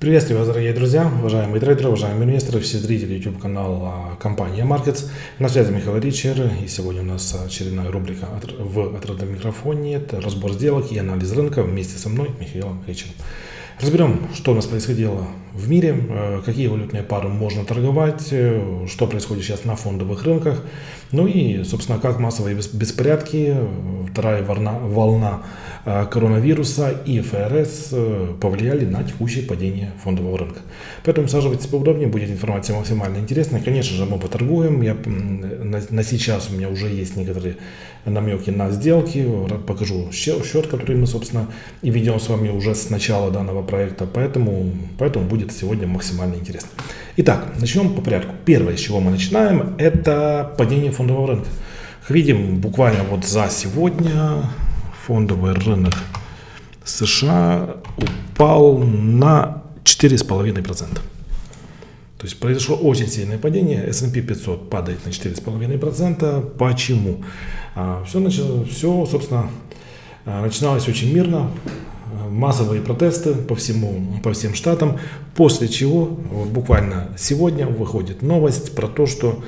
Приветствую вас, дорогие друзья, уважаемые трейдеры, уважаемые инвесторы, все зрители YouTube канала компании Markets. На связи Михаил Ричер, и сегодня у нас очередная рубрика в открытом микрофоне. Это разбор сделок и анализ рынка вместе со мной, Михаилом Ричером. Разберем, что у нас происходило в мире, какие валютные пары можно торговать, что происходит сейчас на фондовых рынках, ну и, собственно, как массовые беспорядки, вторая волна коронавируса и ФРС повлияли на текущее падение фондового рынка. Поэтому саживайтесь поудобнее, будет информация максимально интересная. Конечно же, мы поторгуем. На сейчас у меня уже есть некоторые намеки на сделки. Покажу счет, который мы, собственно, и ведем с вами уже с начала данного проекта. Поэтому будет сегодня максимально интересно. Итак, начнем по порядку. Первое, с чего мы начинаем, это падение фондового рынка. Как видим, буквально вот за сегодня фондовый рынок США упал на 4,5%. То есть произошло очень сильное падение. S&P 500 падает на 4,5%. Почему? Все, собственно, начиналось очень мирно. Массовые протесты по всем штатам. После чего вот буквально сегодня выходит новость про то, что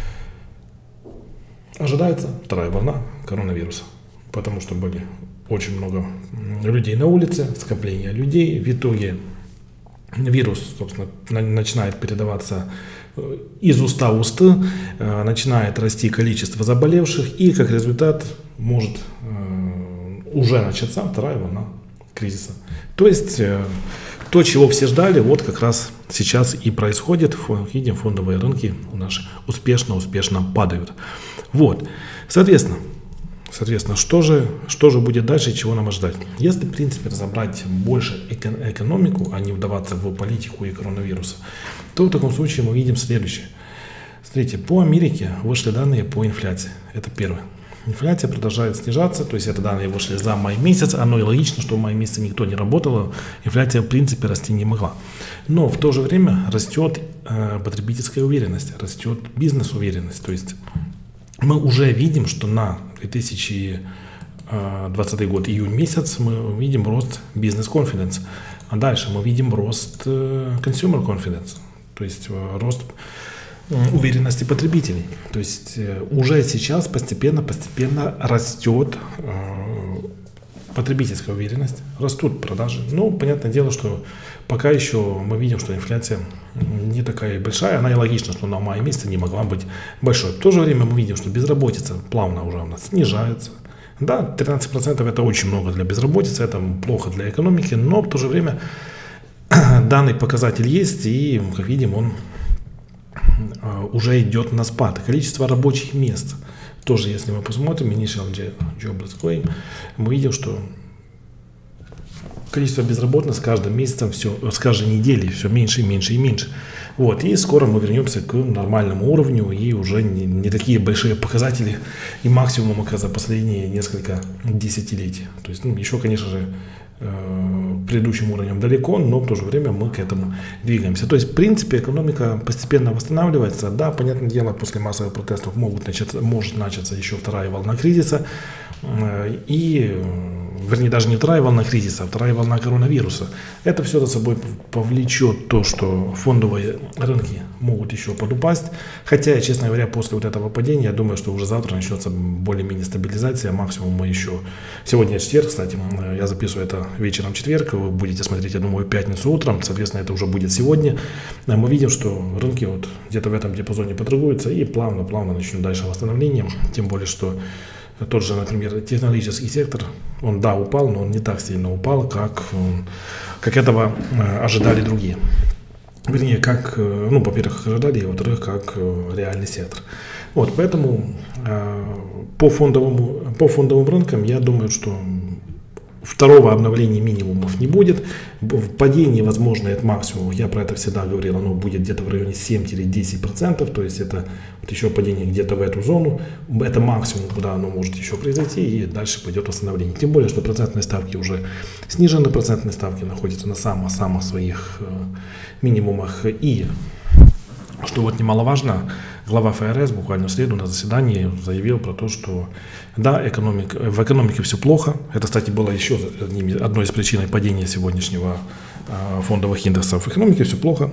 ожидается вторая волна коронавируса. Потому что были очень много людей на улице, скопление людей. В итоге вирус, собственно, начинает передаваться из уста в уста, начинает расти количество заболевших, и как результат может уже начаться вторая волна кризиса. То есть то, чего все ждали, вот как раз сейчас и происходит. Видим, фондовые рынки наши успешно падают. Вот, соответственно, что же будет дальше, чего нам ожидать? Если, в принципе, разобрать больше экономику, а не вдаваться в политику и коронавируса, то в таком случае мы видим следующее. Смотрите, по Америке вышли данные по инфляции. Это первое. Инфляция продолжает снижаться, то есть это данные вышли за май месяц. Оно и логично, что в мае месяце никто не работал, инфляция, в принципе, расти не могла. Но в то же время растет потребительская уверенность, растет бизнес-уверенность. То есть мы уже видим, что на 2020 год, июнь месяц, мы видим рост бизнес-конфиденс. А дальше мы видим рост consumer confidence, то есть рост уверенности потребителей. То есть уже сейчас постепенно растет потребительская уверенность, растут продажи. Ну, понятное дело, что пока еще мы видим, что инфляция не такая большая. Она и логично, что на мае месяце не могла быть большой. В то же время мы видим, что безработица плавно уже у нас снижается. Да, 13% это очень много для безработицы, это плохо для экономики, но в то же время данный показатель есть, и, как видим, он уже идет на спад. Количество рабочих мест тоже, если мы посмотрим, Initial Jobless Claim, мы видим, что количество безработных с каждым месяцем, с каждой неделей все меньше и меньше и меньше. Вот, и скоро мы вернемся к нормальному уровню, и уже не такие большие показатели и максимумы, как за последние несколько десятилетий. То есть, еще, конечно же, предыдущим уровнем далеко, но в то же время мы к этому двигаемся. То есть, в принципе, экономика постепенно восстанавливается. Да, понятное дело, после массовых протестов может начаться еще вторая волна кризиса. И, вернее, даже не вторая волна кризиса, а вторая волна коронавируса. Это все за собой повлечет то, что фондовые рынки могут еще подупасть. Хотя, честно говоря, после вот этого падения, я думаю, что уже завтра начнется более-менее стабилизация. Максимум мы еще... Сегодня четверг, кстати, я записываю это вечером четверг. Вы будете смотреть, я думаю, пятницу утром. Соответственно, это уже будет сегодня. Мы видим, что рынки вот где-то в этом диапазоне поторгуются и плавно начнут дальше восстановление. Тем более, что тот же, например, технологический сектор, он, да, упал, но он не так сильно упал, как этого ожидали другие. Вернее, во-первых, ожидали, а во-вторых, как реальный сектор. Вот, поэтому по фондовым рынкам я думаю, что второго обновления минимумов не будет. Падение, возможно, от максимума, я про это всегда говорил, оно будет где-то в районе 7-10%, то есть это вот еще падение где-то в эту зону. Это максимум, куда оно может еще произойти, и дальше пойдет восстановление. Тем более, что процентные ставки уже снижены, процентные ставки находятся на самых своих минимумах, и что вот немаловажно, глава ФРС буквально в среду на заседании заявил про то, что да, в экономике все плохо. Это, кстати, было еще одной из причин падения сегодняшнего фондовых индексов. В экономике все плохо.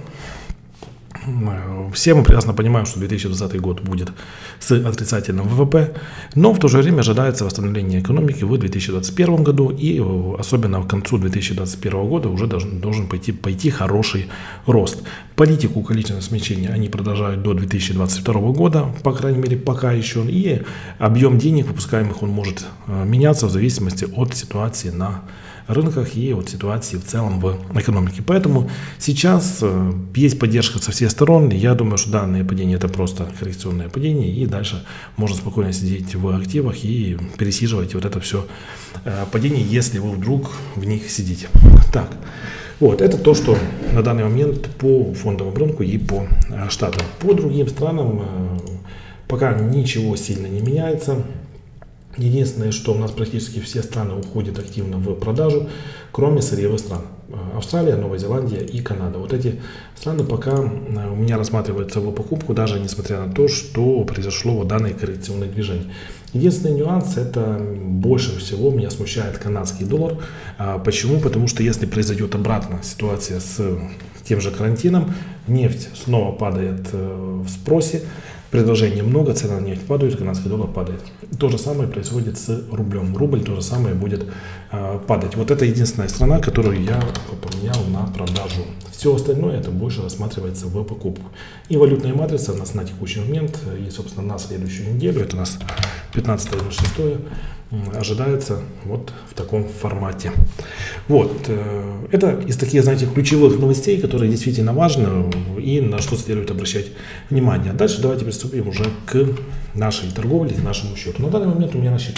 Все мы прекрасно понимаем, что 2020 год будет с отрицательным ВВП, но в то же время ожидается восстановление экономики в 2021 году, и особенно к концу 2021 года уже должен пойти хороший рост. Политику количественного смягчения они продолжают до 2022 года, по крайней мере пока еще, и объем денег выпускаемых он может меняться в зависимости от ситуации на рынках и от ситуации в целом в экономике. Поэтому сейчас есть поддержка со всех сторон. Я думаю, что данное падение это просто коррекционное падение, и дальше можно спокойно сидеть в активах и пересиживать вот это все падение, если вы вдруг в них сидите. Так, вот это то, что на данный момент по фондовому рынку и по штатам. По другим странам пока ничего сильно не меняется. Единственное, что у нас практически все страны уходят активно в продажу, кроме сырьевых стран. Австралия, Новая Зеландия и Канада. Вот эти страны пока у меня рассматриваются в покупку, даже несмотря на то, что произошло вот данное коррекционное движение. Единственный нюанс, это больше всего меня смущает канадский доллар. Почему? Потому что если произойдет обратно ситуация с тем же карантином, нефть снова падает в спросе, предложения много, цена на нефть падает, канадский доллар падает. То же самое происходит с рублем. Рубль то же самое будет падать. Вот это единственная страна, которую я поменял на продажу. Все остальное это больше рассматривается в покупку. И валютная матрица у нас на текущий момент, и собственно на следующую неделю, это у нас 15-6, ожидается вот в таком формате. Вот. Это из таких, знаете, ключевых новостей, которые действительно важны и на что следует обращать внимание. Дальше давайте приступим уже к нашей торговле, к нашему счету. На данный момент у меня на счету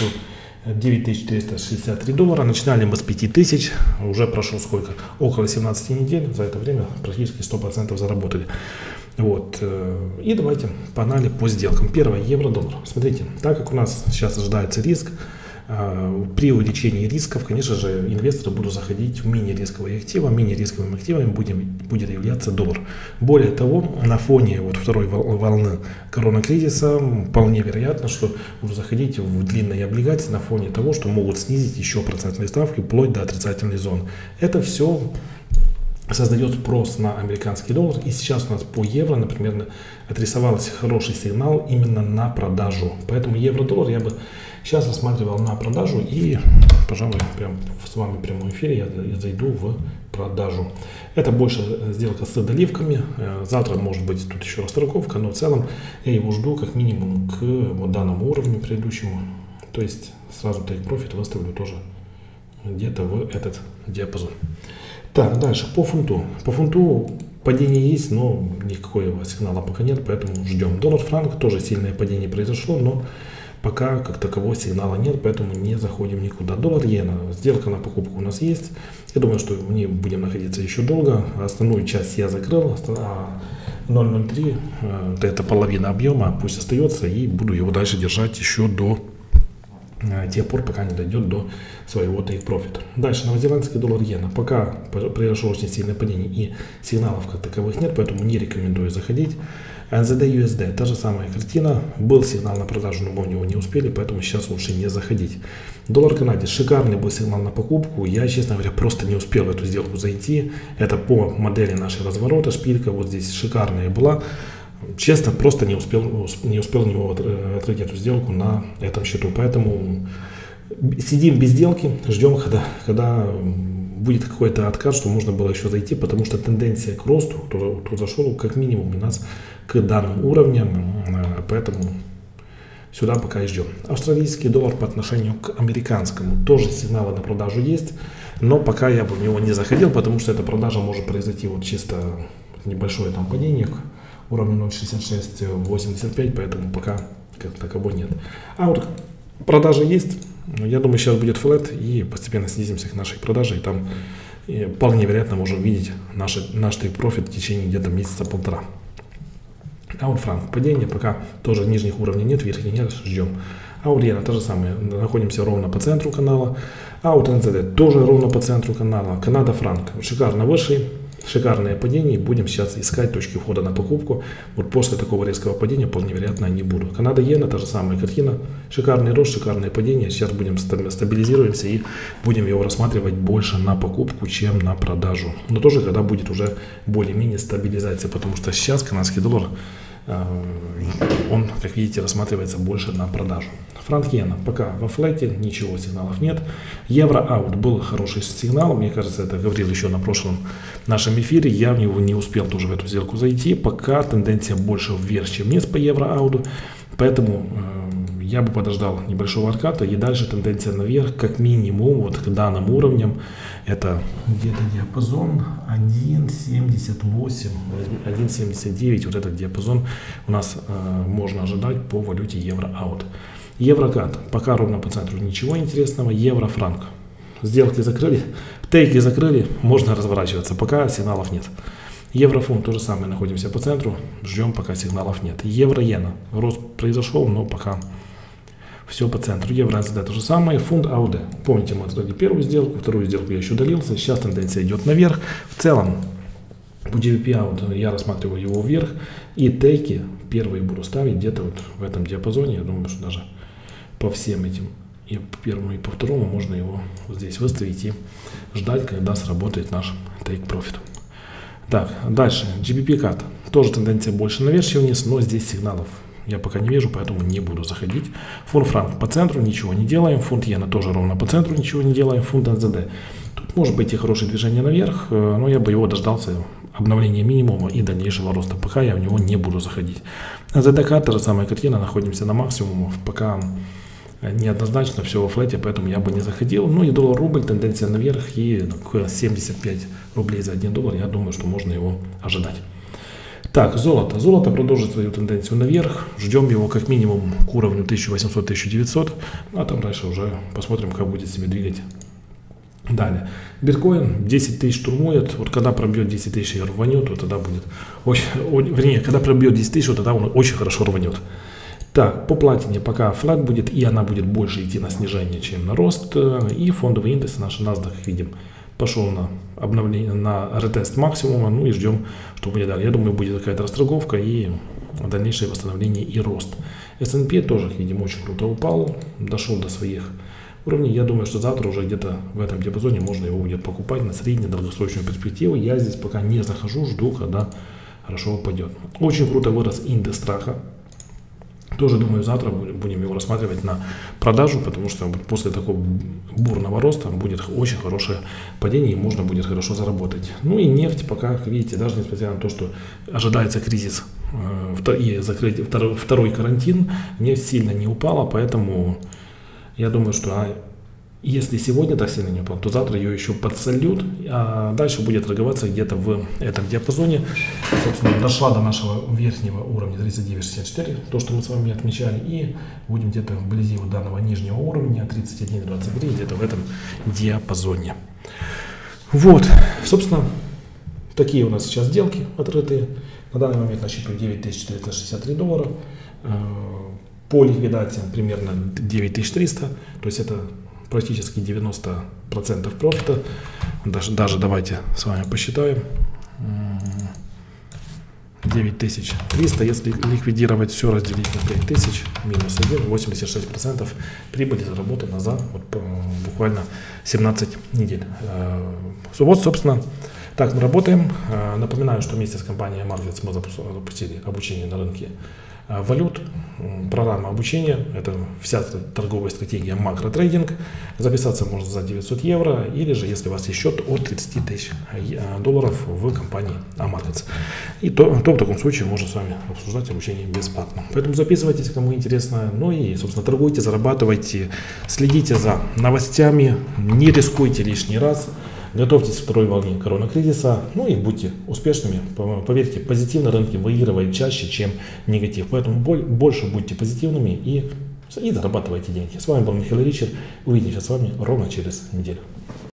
9463 доллара. Начинали мы с 5000, уже прошло сколько? Около 17 недель. За это время практически 100% заработали. Вот. И давайте погнали по сделкам. Первое, евро-доллар. Смотрите, так как у нас сейчас ожидается риск, при увеличении рисков, конечно же, инвесторы будут заходить в менее рисковые активы. Менее рисковыми активами будет являться доллар. Более того, на фоне вот второй волны коронакризиса вполне вероятно, что будут заходить в длинные облигации на фоне того, что могут снизить еще процентные ставки вплоть до отрицательной зоны. Это все создает спрос на американский доллар. И сейчас у нас по евро, например, отрисовался хороший сигнал именно на продажу. Поэтому евро-доллар я бы сейчас рассматривал на продажу. И, пожалуй, прям с вами в прямом эфире я зайду в продажу. Это больше сделка с доливками. Завтра может быть тут еще расторговка, но в целом я его жду как минимум к вот данному уровню предыдущему. То есть сразу take profit выставлю тоже где-то в этот диапазон. Так, дальше по фунту. По фунту падение есть, но никакого сигнала пока нет, поэтому ждем. Доллар-франк тоже сильное падение произошло, но пока как такового сигнала нет, поэтому не заходим никуда. Доллар-иена. Сделка на покупку у нас есть. Я думаю, что в ней будем находиться еще долго. Основную часть я закрыл, а 0.03 это половина объема, пусть остается, и буду его дальше держать еще до тех пор, пока не дойдет до своего take profit. Дальше новозеландский доллар-иена. Пока произошло очень сильное падение и сигналов как таковых нет, поэтому не рекомендую заходить. NZD-USD, та же самая картина. Был сигнал на продажу, но мы в него не успели, поэтому сейчас лучше не заходить. Доллар-канадец. Шикарный был сигнал на покупку. Я, честно говоря, просто не успел в эту сделку зайти. Это по модели нашей разворота. Шпилька вот здесь шикарная была. Честно, просто не успел в него открыть эту сделку на этом счету. Поэтому сидим без сделки, ждем, когда будет какой-то откат, что можно было еще зайти, потому что тенденция к росту, кто зашел, как минимум у нас к данным уровням, поэтому сюда пока и ждем. Австралийский доллар по отношению к американскому тоже сигналы на продажу есть, но пока я бы в него не заходил, потому что эта продажа может произойти вот чисто небольшое там падение, уровень 0.6685, поэтому пока как таковой нет. А вот продажа есть, я думаю, сейчас будет флэт, и постепенно снизимся к нашей продаже, и там вполне вероятно можем видеть наш take profit в течение где-то месяца-полтора. А вот франк падение, пока тоже нижних уровней нет, верхних нет, ждем. А вот иена то же самое, находимся ровно по центру канала. А вот НЗД тоже ровно по центру канала. Канада-франк шикарно вышли. шикарное падение, и будем сейчас искать точки входа на покупку. Вот после такого резкого падения вполне вероятно не буду. Канада-иена, та же самая картина, шикарный рост, шикарное падение. Сейчас будем стабилизируемся и будем его рассматривать больше на покупку, чем на продажу. Но тоже когда будет уже более-менее стабилизация, потому что сейчас канадский доллар, он, как видите, рассматривается больше на продажу. Франк-иена пока во флете, ничего, сигналов нет. Евро-аут был хороший сигнал, мне кажется, это говорил еще на прошлом нашем эфире, я в него не успел тоже в эту сделку зайти, пока тенденция больше вверх, чем вниз по евро-ауту, поэтому я бы подождал небольшого отката, и дальше тенденция наверх, как минимум, вот к данным уровням, это где-то диапазон 1.78, 1.79, вот этот диапазон у нас можно ожидать по валюте евро-аут. Еврокат, пока ровно по центру ничего интересного. Евро-франк, сделки закрыли, тейки закрыли, можно разворачиваться, пока сигналов нет. Евро-фунт, то же самое, находимся по центру, ждем, пока сигналов нет. Евро-иена, рост произошел, но пока все по центру. Евро-НЗД то же самое. Фунт-АУД, помните, мы открыли первую сделку, вторую сделку я еще удалился, сейчас тенденция идет наверх. В целом, по GBP-аут я рассматриваю его вверх, и тейки первые буду ставить где-то вот в этом диапазоне. Я думаю, что даже по всем этим, и по первому, и по второму, можно его вот здесь выставить и ждать, когда сработает наш take profit. Так, дальше, GBP-CAD, тоже тенденция больше наверх, чем вниз, но здесь сигналов я пока не вижу, поэтому не буду заходить. Фунт-франк по центру, ничего не делаем. Фунт-иена тоже ровно по центру, ничего не делаем. Фунт-НЗД, тут может быть и хорошее движение наверх, но я бы его дождался обновления минимума и дальнейшего роста, пока я в него не буду заходить. НЗД-CAD, та же самая картина, находимся на максимумах, пока неоднозначно все во флете, поэтому я бы не заходил. Ну и доллар-рубль, тенденция наверх, и 75 рублей за 1 доллар, я думаю, что можно его ожидать. Так, золото. Золото продолжит свою тенденцию наверх, ждем его как минимум к уровню 1800-1900, а там дальше уже посмотрим, как будет себя двигать. Далее, биткоин 10 тысяч штурмует, вот когда пробьет 10 тысяч и рванет, вот тогда будет, вернее, когда пробьет 10 тысяч, вот тогда он очень хорошо рванет. Так, по платине пока флат будет, и она будет больше идти на снижение, чем на рост. И фондовый индекс, наш NASDAQ, видим, пошел на обновление, на ретест максимума, ну и ждем, что будет далее. Я думаю, будет какая-то расторговка и дальнейшее восстановление и рост. S&P тоже, видим, очень круто упал, дошел до своих уровней. Я думаю, что завтра уже где-то в этом диапазоне можно его будет покупать на среднюю долгосрочную перспективу. Я здесь пока не захожу, жду, когда хорошо упадет. Очень круто вырос индекс страха. Тоже, думаю, завтра будем его рассматривать на продажу, потому что после такого бурного роста будет очень хорошее падение, и можно будет хорошо заработать. Ну и нефть пока, как видите, даже несмотря на то, что ожидается кризис и закрытие, второй карантин, нефть сильно не упала, поэтому я думаю, что если сегодня так сильно не упал, то завтра ее еще подсольют, а дальше будет торговаться где-то в этом диапазоне. Собственно, дошла до нашего верхнего уровня 39.64, то, что мы с вами отмечали, и будем где-то вблизи вот данного нижнего уровня 31.23, где-то в этом диапазоне. Вот, собственно, такие у нас сейчас сделки открытые. На данный момент на счету 9463 доллара. По ликвидациям примерно 9300, то есть это практически 90% профита. Даже давайте с вами посчитаем. 9300, если ликвидировать все, разделить на 5000, минус 1, 86% прибыли заработано за буквально 17 недель. Вот, собственно, так мы работаем. Напоминаю, что вместе с компанией Markets мы запустили обучение на рынке валют, программа обучения, это вся торговая стратегия макротрейдинг. Записаться можно за 900 евро, или же, если у вас есть счет, от 30 тысяч долларов в компании Markets. И то в таком случае можно с вами обсуждать обучение бесплатно. Поэтому записывайтесь, кому интересно. Ну и, собственно, торгуйте, зарабатывайте, следите за новостями, не рискуйте лишний раз. Готовьтесь к второй волне коронакризиса, ну и будьте успешными. Поверьте, позитивно рынки выигрывают чаще, чем негатив. Поэтому больше будьте позитивными и зарабатывайте деньги. С вами был Михаил Ричард. Увидимся с вами ровно через неделю.